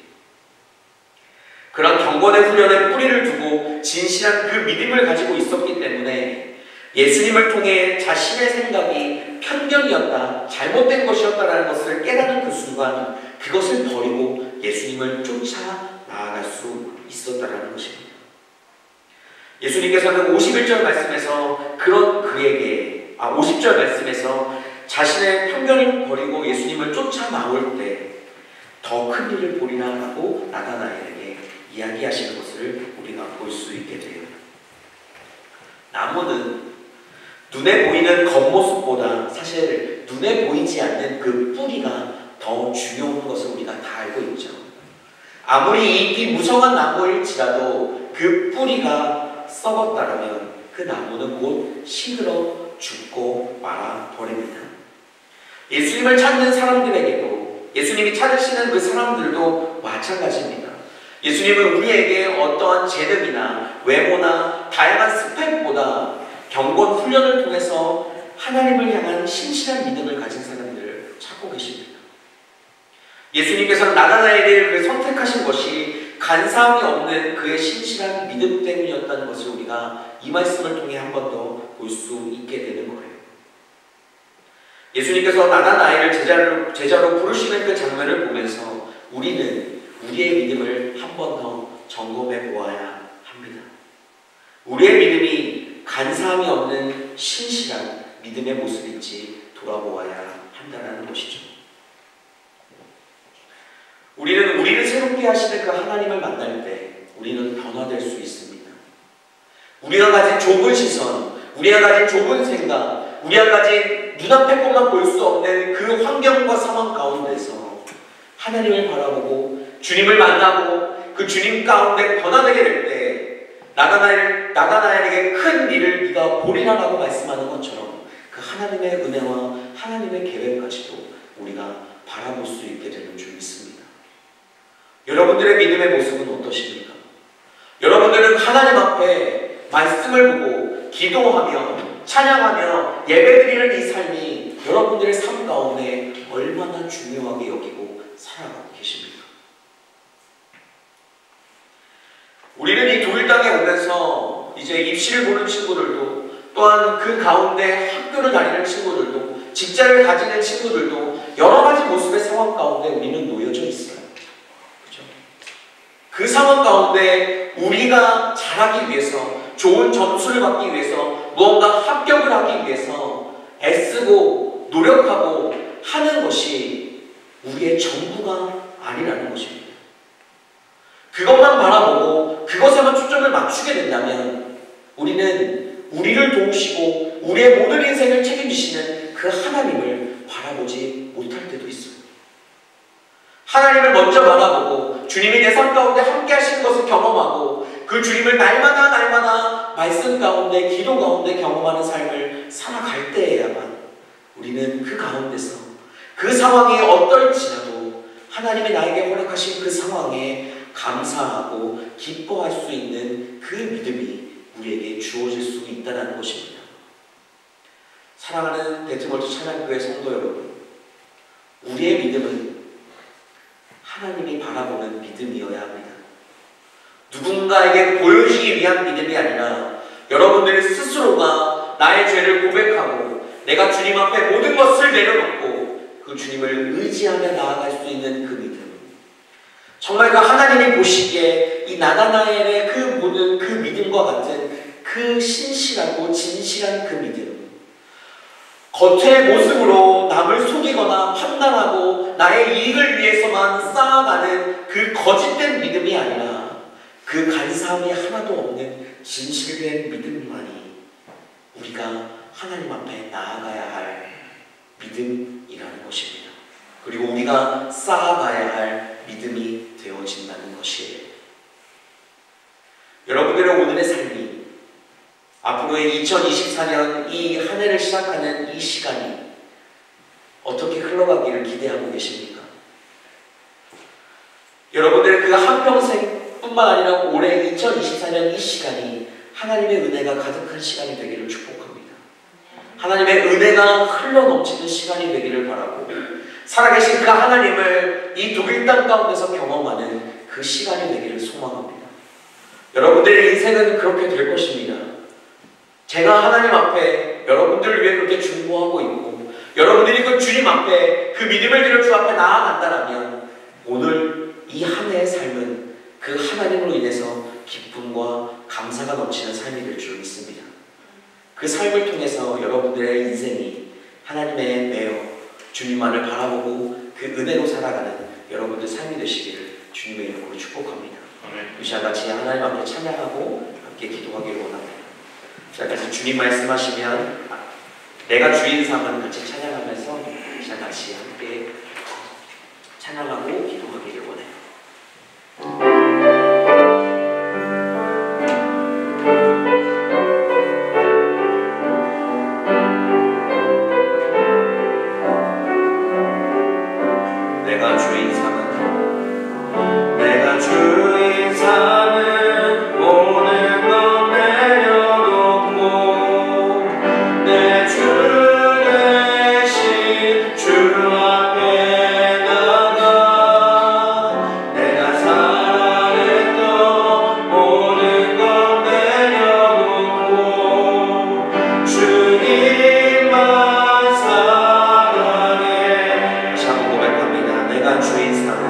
그런 경건의 훈련에 뿌리를 두고 진실한 그 믿음을 가지고 있었기 때문에 예수님을 통해 자신의 생각이 편견이었다, 잘못된 것이었다라는 것을 깨닫는 그 순간 그것을 버리고 예수님을 쫓아 나아갈 수 있었다라는 것입니다. 예수님께서는 오십일 절 말씀에서 그런 그에게, 아, 오십 절 말씀에서 자신의 편견을 버리고 예수님을 쫓아 나올 때 더 큰 일을 보리라 라고 나다나엘에게 이야기하시는 것을 우리가 볼 수 있게 돼요. 나무는 눈에 보이는 겉모습보다 사실 눈에 보이지 않는 그 뿌리가 더 중요한 것을 우리가 다 알고 있죠. 아무리 잎이 무성한 나무일지라도 그 뿌리가 썩었다면 그 나무는 곧 시들어 죽고 말아 버립니다. 예수님을 찾는 사람들에게도, 예수님이 찾으시는 그 사람들도 마찬가지입니다. 예수님은 우리에게 어떠한 재능이나 외모나 다양한 스펙보다 경건 훈련을 통해서 하나님을 향한 신실한 믿음을 가진 사람들을 찾고 계십니다. 예수님께서는 나다나엘을 그 선택하신 것이 간사함이 없는 그의 신실한 믿음 때문이었다는 것을 우리가 이 말씀을 통해 한 번 더 볼 수 있게 되는 거예요. 예수님께서 나다나엘을 제자로, 제자로 부르시는 그 장면을 보면서 우리는 우리의 믿음을 한 번 더 점검해 보아야 합니다. 우리의 믿음이 간사함이 없는 신실한 믿음의 모습인지 돌아보아야 한다는 것이죠. 우리는 우리를 새롭게 하시는 그 하나님을 만날 때 우리는 변화될 수 있습니다. 우리가 가진 좁은 시선, 우리가 가진 좁은 생각, 우리가 가진 눈앞의 것만 볼 수 없는 그 환경과 상황 가운데서 하나님을 바라보고 주님을 만나고 그 주님 가운데 변화되게 될 때 나다나엘, 나다나엘에게 큰 일을 네가 보리라라고 말씀하는 것처럼 그 하나님의 은혜와 하나님의 계획까지도 우리가 바라볼 수 있게 되는 줄 믿습니다. 여러분들의 믿음의 모습은 어떠십니까? 여러분들은 하나님 앞에 말씀을 보고 기도하며 찬양하며 예배드리는 이 삶이 여러분들의 삶 가운데 얼마나 중요하게 여기고 살아가고 계십니까? 우리는 이 독일 땅에 오면서 이제 입시를 보는 친구들도, 또한 그 가운데 학교를 다니는 친구들도, 직장을 가지는 친구들도 여러 가지 모습의 상황 가운데 우리는 놓여져 있어요. 그렇죠? 그 상황 가운데 우리가 잘하기 위해서, 좋은 점수를 받기 위해서, 무언가 합격을 하기 위해서 애쓰고 노력하고 하는 것이 우리의 전부가 아니라는 것입니다. 그것만 바라보고 그것에만 초점을 맞추게 된다면 우리는 우리를 도우시고 우리의 모든 인생을 책임지시는 그 하나님을 바라보지 못할 때도 있습니다. 하나님을 먼저 바라보고 주님이 내 삶 가운데 함께 하시는 것을 경험하고 그 주님을 날마다 날마다 말씀 가운데, 기도 가운데 경험하는 삶을 살아갈 때에야만 우리는 그 가운데서 그 상황이 어떨지라도 하나님이 나에게 허락하신 그 상황에 감사하고 기뻐할 수 있는 그 믿음이 우리에게 주어질 수 있다는 것입니다. 사랑하는 베트멀트 찬양교회 성도 여러분, 우리의 믿음은 하나님이 바라보는 믿음이어야 합니다. 누군가에게 보여주기 위한 믿음이 아니라 여러분들 스스로가 나의 죄를 고백하고 내가 주님 앞에 모든 것을 내려놓고 그 주님을 의지하며 나아갈 수 있는 그 믿음, 정말 그 하나님이 보시기에 이 나다나엘의 그 모든 그 믿음과 같은 그 신실하고 진실한 그 믿음, 겉의 모습으로 남을 속이거나 판단하고 나의 이익을 위해서만 쌓아가는 그 거짓된 믿음이 아니라 그 간사함이 하나도 없는 진실된 믿음만이 우리가 하나님 앞에 나아가야 할 믿음이라는 것입니다. 그리고 우리가 쌓아가야 할 믿음이 되어진다는 것이에요. 여러분들의 오늘의 삶이 앞으로의 이천이십사 년 이 한 해를 시작하는 이 시간이 어떻게 흘러가기를 기대하고 계십니까? 여러분들의 그 한평생 뿐만 아니라 올해 이천이십사 년 이 시간이 하나님의 은혜가 가득한 시간이 되기를 축복합니다. 하나님의 은혜가 흘러넘치는 시간이 되기를 바라고, 살아계신 그 하나님을 이 독일 땅 가운데서 경험하는 그 시간이 되기를 소망합니다. 여러분들의 인생은 그렇게 될 것입니다. 제가 하나님 앞에 여러분들을 위해 그렇게 중보하고 있고, 여러분들이 그 주님 앞에 그 믿음을 드릴 주 앞에 나아간다라면 오늘 이 한 해의 삶은 그 하나님으로 인해서 기쁨과 감사가 넘치는 삶이 될 줄 믿습니다. 그 삶을 통해서 여러분들의 인생이 하나님의 매여 주님만을 바라보고 그 은혜로 살아가는 여러분들 삶이 되시기를 주님의 이름으로 축복합니다. 이 시간 같이 하나님 앞에 찬양하고 함께 기도하기를 원합니다. 이 시간 같이 주님 말씀하시면 내가 주인 삼은 같이 찬양하면서 이 시간 같이 함께 찬양하고 기도하기를 원해요. 내가 주인 삼은 내가 주인 삼은 모든 것 내려놓고 내 주 대신 주 앞에 나가 내가 사랑했던 모든 것 내려놓고 주님만 사랑해. 다시 한번 고백합니다. 내가 주인 삼은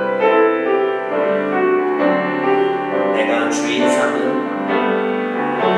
주인 삼은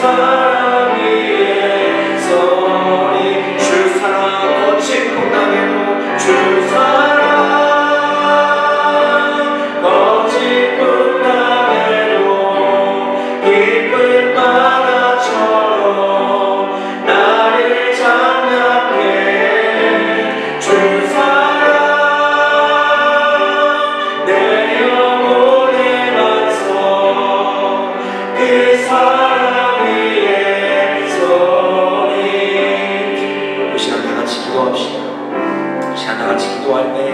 사랑 위에 서리 주 사랑 거친 풍랑에도 주 사랑 거친 풍랑에도 깊은 바다처럼 나를 장악해 주 사랑 내 영혼의 반석 그 사랑 위에 서리. 이 시간 다 같이 기도합시다. 이 시간 다 같이 기도할 때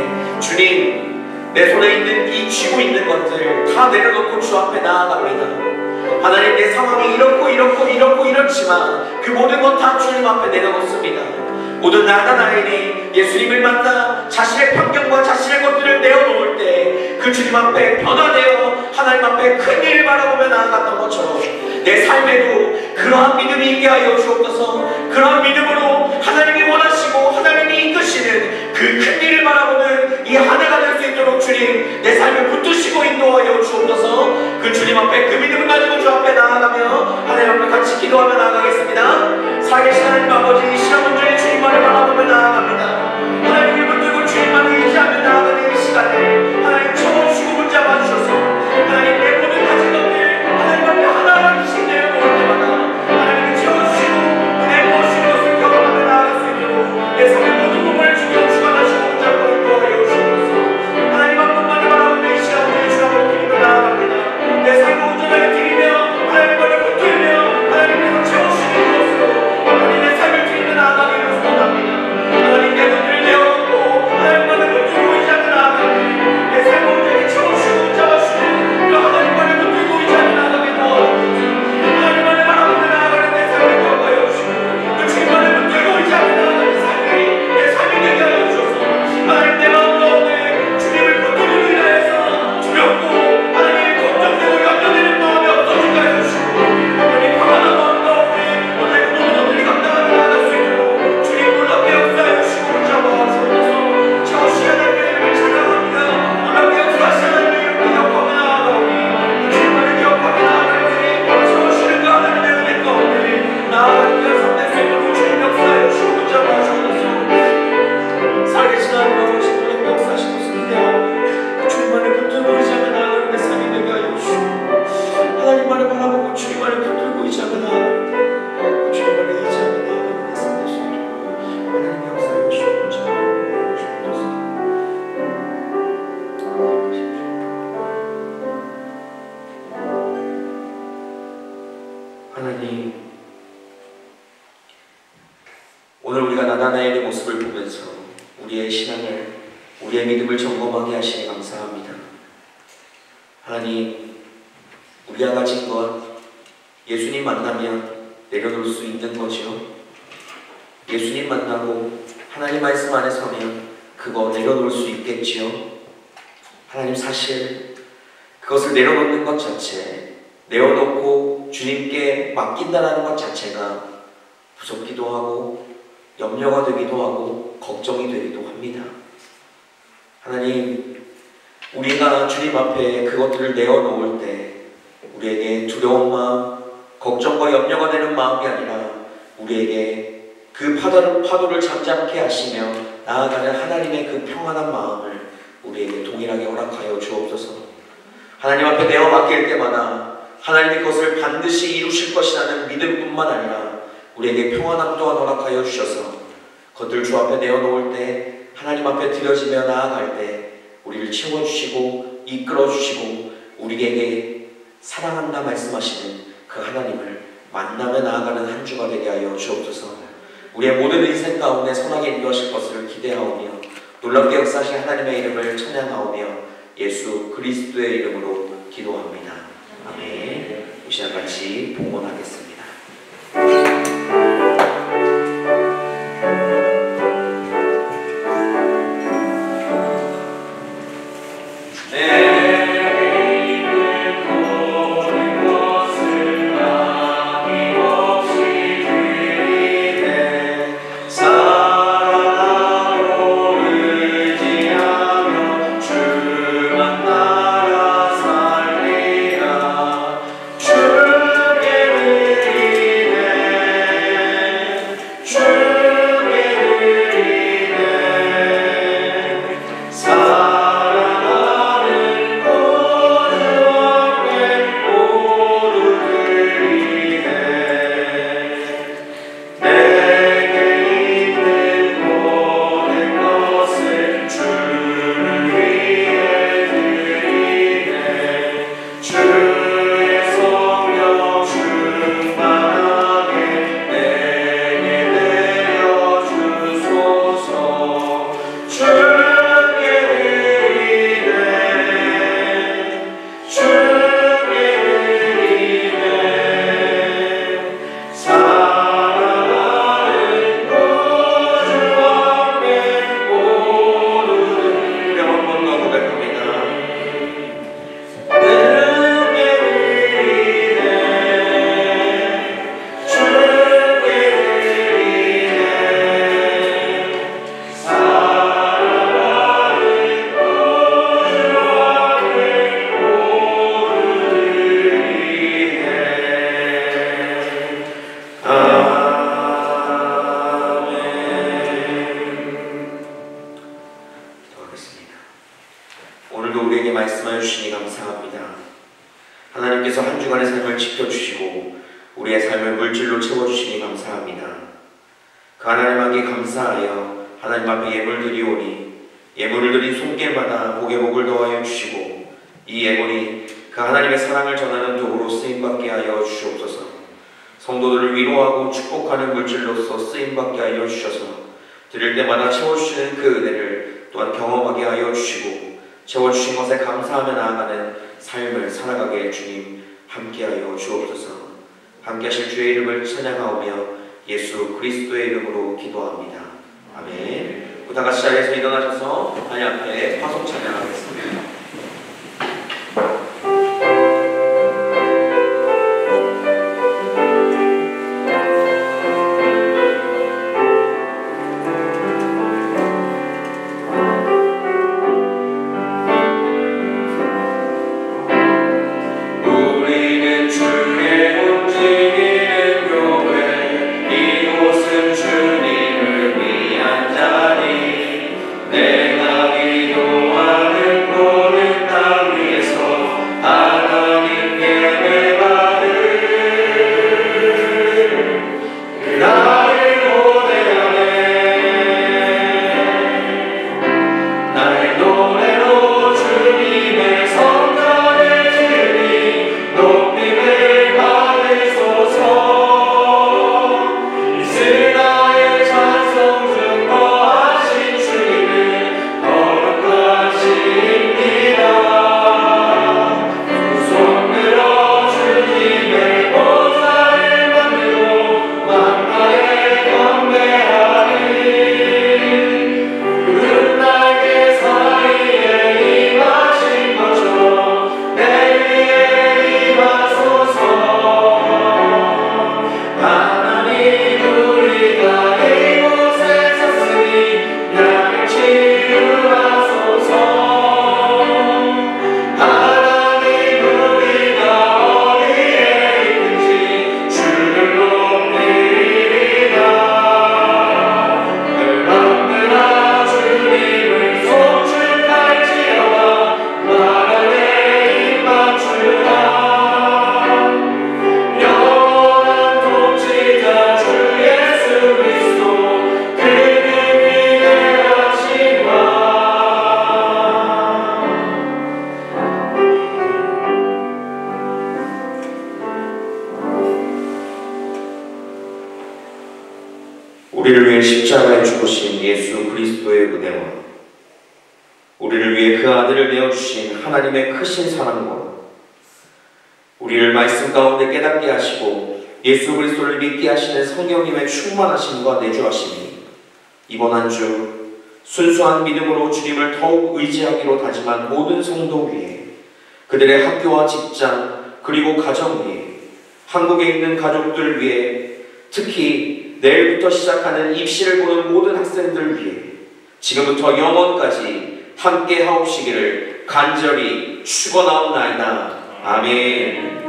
주님 내 손에 있는 이 쥐고 있는 것들 다 내려놓고 주 앞에 나아갑니다. 하나님 내 상황이 이렇고 이렇고 이렇고 이렇지만 그 모든 것 다 주님 앞에 내려놓습니다. 모든 나다나엘이 예수님을 만나 자신의 편견과 자신의 것들을 내어놓을 때 그 주님 앞에 변화되어 하나님 앞에 큰 일을 바라보며 나아갔던 것처럼 내 삶에도 그러한 믿음이 있게 하여 주옵소서. 그러한 믿음으로 하나님이 원하시고 하나님이 이끄시는 그 큰 일을 바라보는 이 한 해가 될 수 있도록 주님 내 삶을 붙드시고 인도하여 주옵소서. 그 주님 앞에 그 믿음을 가지고 주 앞에 나아가며 하나님 앞에 같이 기도하며 나아가겠습니다. 살아계신 하나님 아버지 이 시간 온전히 주님만을 바라보며 나아갑니다. 하나님을 붙들고 주님만을 의지하며 나아가는 이 시간에 하나님 채워주시고 붙잡아 주셔서 하나님 내 모든 가진 것들 하나님 앞에 하나하나씩 내려놓을 때마다 하나님을 채워주시고 은혜 부어주신 것을 경험하며 나아갈 수 있도록 내 삶의 모든 부분을 주여 주관하시고 붙잡고 인도하여 주옵소서. 하나님 한 분만을 바라보며 이 시간 온전히 주 앞에 드리며 나아갑니다. 내 삶을 온전하게 드리며 하나님만을 붙들며 하나님께서 채워주시는 것으로 하나님 내 삶을 드리며 나아가기를 소원합니다. 하나님 내 것들을 내어놓고 하나님만을 붙들고 의지하며 나아가기 내 삶을 온전히 채워주시고 붙잡아주시는 그 하나님만을 붙들고 의지하며 나아가게 도와주옵소서. 하나님만을 바라보며 나아가는 내 삶을 도와하여 주시고 그 주님만을 붙들고 의지하며 나아가는 삶이 내 삶이 되게 하여 주셔서 하나님 내 마음 가운데 주님을 붙들고 인하여서 두렵고 하나님 걱정되고 염려되는 마음이 없어지게 하여 주시고 하나님 평안한 마음 가운데 오늘 그 모든 것들이 감당하며 나아갈 수 있도록 주님 놀랍게 역사하여 주시고 붙잡아 주옵소서. 채우시는 하나님의 이름을 찬양합니다. 놀랍게 역사하시는 하나님의 이름을 기억하며 나아가오니 그 주님만을 기억하며 나아가오니 채우시는 그 하나님의 은혜 가운데 나아가는 그 삶의 생으로 주님 역사하여 주시고 붙잡아 주옵소서. 살아계신 하나님 아버지 놀랍게 역사하시는 것을 기대하오니 그 주님만을 붙들고 의지하며 나아가는 내 삶이 되게 하여 주시고 하나님만을 바라보고 주님만을 붙들고 의지하며 나아가는 그 주님만을 의지하며 나아가는 내 삶이 되게 하여 하나님 역사하여 주시고 붙잡아 주옵소서. 하나님 오늘 우리가 나다나엘의 모습을 보면서 우리의 신앙을 우리의 믿음을 점검하게 하시니 감사합니다. 하나님 우리가 가진 것 예수님 만나면 내려놓을 수 있는 거죠. 예수님 만나고 하나님 말씀 안에 서면 그거 내려놓을 수 있겠지요. 하나님 사실 그것을 내려놓는 것 자체 내어놓고 주님께 맡긴다는 것 자체가 무섭기도 하고 염려가 되기도 하고 걱정이 되기도 합니다. 하나님 우리가 주님 앞에 그것들을 내어놓을 때 우리에게 두려운 마음 걱정과 염려가 되는 마음이 아니라 우리에게 그 파도를, 파도를 잠잠케 하시며 나아가는 하나님의 그 평안한 마음을 우리에게 동일하게 허락하여 주옵소서. 하나님 앞에 내어 맡길 때마다 하나님이 그것을 반드시 이루실 것이라는 믿음뿐만 아니라 우리에게 평안함 또한 허락하여 주셔서 그것들 주 앞에 내어놓을 때 하나님 앞에 드려지며 나아갈 때 우리를 채워주시고 이끌어주시고 우리에게 사랑한다 말씀하시는 그 하나님을 만나며 나아가는 한 주가 되게 하여 주옵소서. 우리의 모든 인생 가운데 선하게 인도하실 것을 기대하오며 놀랍게 역사하신 하나님의 이름을 찬양하오며 예수 그리스도의 이름으로 기도합니다. 아멘. 이 시간 같이 봉헌하겠습니다. 주께를 우리의 삶을 물질로 채워주시니 감사합니다. 그 하나님께 감사하여 하나님 앞에 예물 드리오니 예물을 드린 손길마다 복에 복을 더하여 주시고 이 예물이 그 하나님의 사랑을 전하는 도구로 쓰임받게 하여 주시옵소서. 성도들을 위로하고 축복하는 물질로서 쓰임받게 하여 주셔서 드릴 때마다 채워주시는 그 은혜를 또한 경험하게 하여 주시고 채워주신 것에 감사하며 나아가는 삶을 살아가게 주님 함께하여 주옵소서. 함께하실 주의 이름을 찬양하오며 예수 그리스도의 이름으로 기도합니다. 아멘. 다 같이 자리에서 일어나셔서 하나님 앞에 화성 찬양하겠습니다. 우리를 위해 십자가에 죽으신 예수 그리스도의 은혜와 우리를 위해 그 아들을 내어주신 하나님의 크신 사랑과 우리를 말씀 가운데 깨닫게 하시고 예수 그리스도를 믿게 하시는 성령님의 충만하심과 내주하심이 이번 한 주 순수한 믿음으로 주님을 더욱 의지하기로 다짐한 모든 성도 위에 그들의 학교와 직장 그리고 가정 위에 한국에 있는 가족들 위해 특히 내일부터 시작하는 입시를 보는 모든 학생들 위해 지금부터 영원까지 함께 하옵시기를 간절히 축원하옵나이다. 아멘.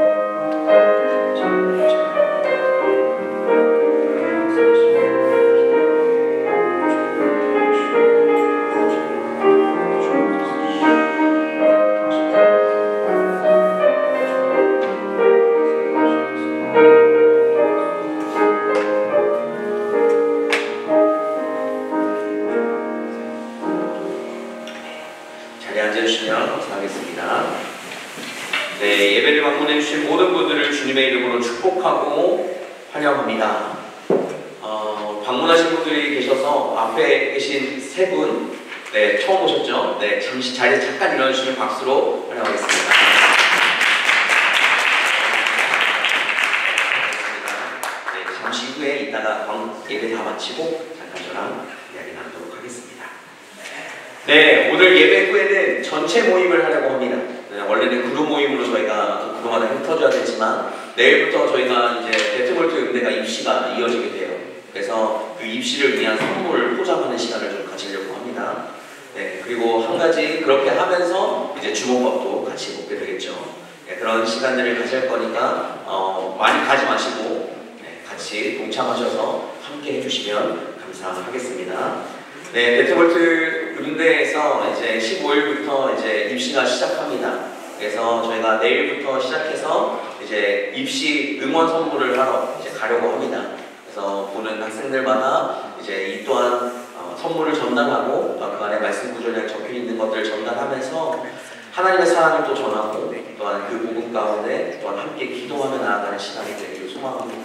네, 예배를 방문해 주신 모든 분들을 주님의 이름으로 축복하고 환영합니다. 어, 방문하신 분들이 계셔서 앞에 계신 세 분, 네, 처음 오셨죠? 네, 잠시 자리에 잠깐 일어나주시면 박수로 환영하겠습니다. 네, 잠시 후에 이따가 예배 다 마치고 잠깐 저랑 이야기 나누도록 하겠습니다. 네, 오늘 예배 후에는 전체 모임을 하려고 합니다. 네, 원래는 그룹 모임으로 저희가 그룹마다 흩어져야 되지만 내일부터 저희가 이제 데트볼트 음대가 입시가 이어지게 돼요. 그래서 그 입시를 위한 선물을 포장하는 시간을 좀 가지려고 합니다. 네, 그리고 한 가지 그렇게 하면서 이제 주먹밥도 같이 먹게 되겠죠. 네, 그런 시간들을 가질 거니까 어, 많이 가지 마시고 네, 같이 동참하셔서 함께 해주시면 감사하겠습니다. 네, 데트볼트 음대에서 이제 십오 일부터 이제 입시가 시작합니다. 그래서 저희가 내일부터 시작해서 이제 입시 응원 선물을 하러 이제 가려고 합니다. 그래서 보는 학생들마다 이제 이 또한 어, 선물을 전달하고 어, 그 안에 말씀 구절에 적혀 있는 것들을 전달하면서 하나님의 사랑을 또 전하고 또한 그 복음 가운데 또한 함께 기도하며 나아가는 시간이 되기를 소망합니다.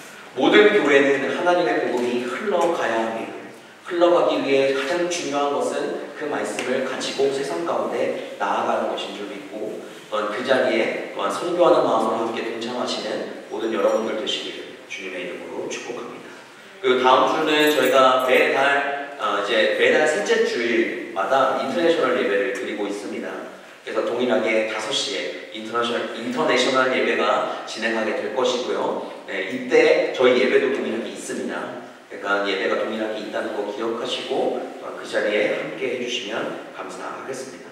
모든 교회는 하나님의 복음이 흘러가야 합니다. 흘러가기 위해 가장 중요한 것은 그 말씀을 가지고 세상 가운데 나아가는 것인 줄 믿고 또한 그 자리에 또한 선교하는 마음으로 함께 동참하시는 모든 여러분들 되시기를 주님의 이름으로 축복합니다. 그리고 다음 주는 저희가 매달 어 이제 매달 셋째 주일마다 인터내셔널 예배를 드리고 있습니다. 그래서 동일하게 다섯 시에 인터내셔널, 인터내셔널 예배가 진행하게 될 것이고요. 네, 이때 저희 예배도 동일하게 있습니다. 그러니까 예배가 동일하게 있다는 거 기억하시고 그 자리에 함께 해주시면 감사하겠습니다.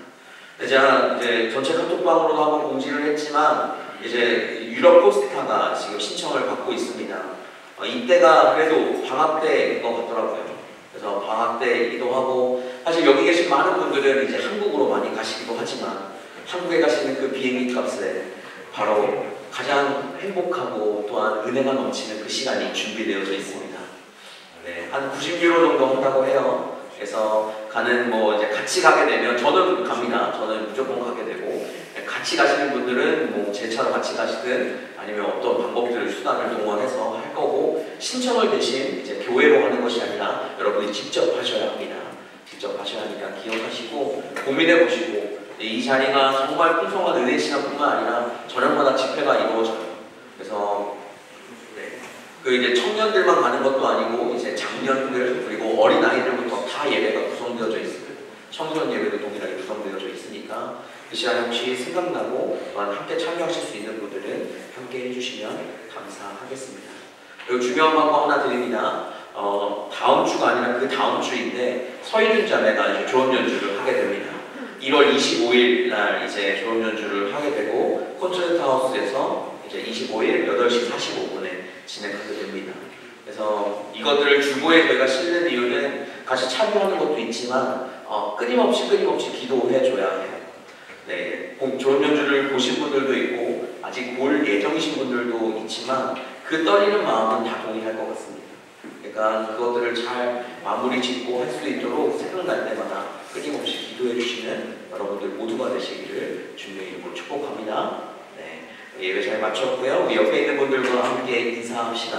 제가 이제 전체 카톡방으로도 한번 공지를 했지만 이제 유럽 포스타가 지금 신청을 받고 있습니다. 어, 이때가 그래도 방학 때인 것 같더라고요. 그래서 방학 때이기도 하고 사실 여기 계신 많은 분들은 이제 한국으로 많이 가시기도 하지만 한국에 가시는 그 비행기 값에 바로 가장 행복하고 또한 은혜가 넘치는 그 시간이 준비되어져 있습니다. 네, 한 구십 유로 정도 한다고 해요. 그래서 가는 뭐 이제 같이 가게 되면 저는 갑니다. 저는 무조건 가게 되고 같이 가시는 분들은 뭐 제 차로 같이 가시든 아니면 어떤 방법들을 수단을 동원해서 할 거고 신청을 대신 이제 교회로 하는 것이 아니라 여러분이 직접 하셔야 합니다. 직접 하셔야 하니까 기억하시고 고민해 보시고 이 자리가 정말 풍성한 은혜 시간뿐만 아니라 저녁마다 집회가 이루어져요. 그래서 네. 그 이제 청년들만 가는 것도 아니고 이제 장년들 그리고 어린 아이들부터 다 예배가 구성되어져 있습니다. 청소년 예배도 동일하게 구성되어져 있으니까 그 시간에 혹시 생각나고 또한 함께 참여하실 수 있는 분들은 함께 해주시면 감사하겠습니다. 그리고 중요한 광고 하나 드립니다. 어, 다음 주가 아니라 그 다음 주인데 서희준 자매가 이제 졸업 연주를 하게 됩니다. 일월 이십오일 날 이제 졸업 연주를 하게 되고 콘서트 하우스에서 이제 이십오일 여덟 시 사십오 분에 진행하게 됩니다. 그래서 이것들을 주보에 저희가 실는 이유는 같이 참여하는 것도 있지만 어, 끊임없이 끊임없이 기도해줘야 해요. 네, 졸업 연주를 보신 분들도 있고 아직 볼 예정이신 분들도 있지만 그 떨리는 마음은 다 동의할 것 같습니다. 그러니까 그것들을 잘 마무리 짓고 할 수 있도록 생각날 때마다 끊임없이 기도해 주시는 여러분들 모두가 되시기를 주님의 이름으로 축복합니다. 네, 예배 잘 마쳤고요. 우리 옆에 있는 분들과 함께 인사합시다.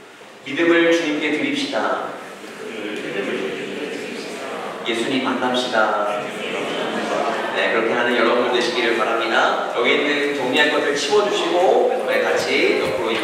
믿음을 주님께 드립시다. 예수님 만납시다. 네, 그렇게 하는 여러분들 되시기를 바랍니다. 여기 있는 정리할 것을 치워주시고 같이 옆으로